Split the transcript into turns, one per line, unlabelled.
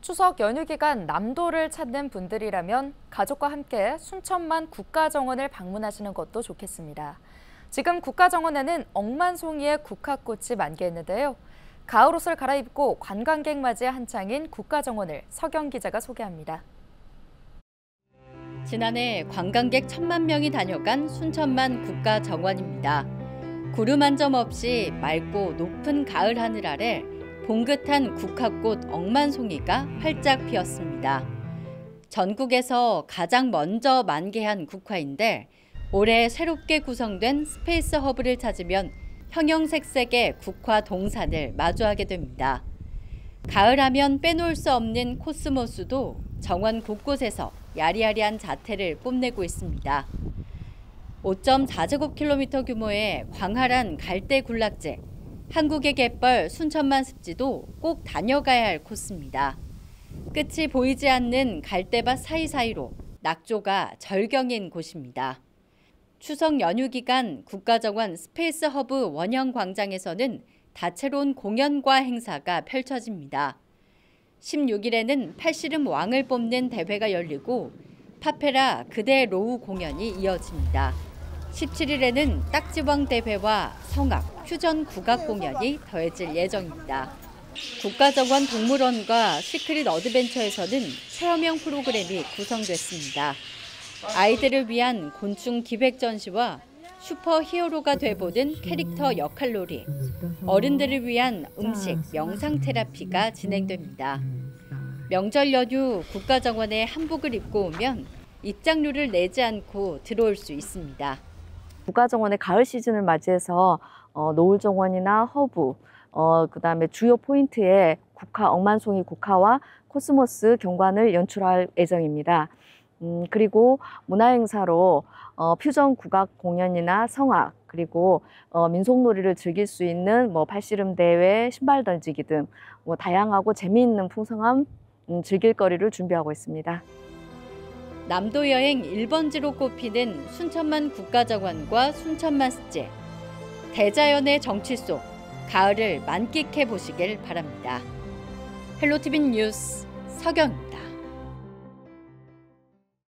추석 연휴 기간 남도를 찾는 분들이라면 가족과 함께 순천만 국가정원을 방문하시는 것도 좋겠습니다. 지금 국가정원에는 억만송이의 국화꽃이 만개했는데요. 가을 옷을 갈아입고 관광객 맞이에 한창인 국가정원을 서경 기자가 소개합니다.
지난해 관광객 1,000만 명이 다녀간 순천만 국가정원입니다. 구름 한 점 없이 맑고 높은 가을 하늘 아래 봉긋한 국화꽃 억만송이가 활짝 피었습니다. 전국에서 가장 먼저 만개한 국화인데 올해 새롭게 구성된 스페이스 허브를 찾으면 형형색색의 국화 동산을 마주하게 됩니다. 가을하면 빼놓을 수 없는 코스모스도 정원 곳곳에서 야리야리한 자태를 뽐내고 있습니다. 5.4제곱킬로미터 규모의 광활한 갈대 군락지, 한국의 갯벌 순천만 습지도 꼭 다녀가야 할 코스입니다. 끝이 보이지 않는 갈대밭 사이사이로 낙조가 절경인 곳입니다. 추석 연휴 기간 국가정원 스페이스 허브 원형 광장에서는 다채로운 공연과 행사가 펼쳐집니다. 16일에는 팔씨름 왕을 뽑는 대회가 열리고 파페라 그대 로우 공연이 이어집니다. 17일에는 딱지왕 대회와 성악, 퓨전 국악 공연이 더해질 예정입니다. 국가정원 동물원과 시크릿 어드벤처에서는 체험형 프로그램이 구성됐습니다. 아이들을 위한 곤충 기획 전시와 슈퍼 히어로가 돼보는 캐릭터 역할놀이, 어른들을 위한 음식, 명상 테라피가 진행됩니다. 명절 연휴 국가정원에 한복을 입고 오면 입장료를 내지 않고 들어올 수 있습니다.
국가정원의 가을 시즌을 맞이해서 노을정원이나 허브, 그다음에 주요 포인트에 억만송이 국화와 코스모스 경관을 연출할 예정입니다. 그리고 문화행사로 퓨전 국악 공연이나 성악, 그리고 민속놀이를 즐길 수 있는 팔씨름 대회, 신발 던지기 등 다양하고 재미있는 풍성한 즐길거리를 준비하고 있습니다.
남도 여행 1번지로 꼽히는 순천만 국가정원과 순천만 습지. 대자연의 정취 속 가을을 만끽해 보시길 바랍니다. 헬로티비 뉴스 서경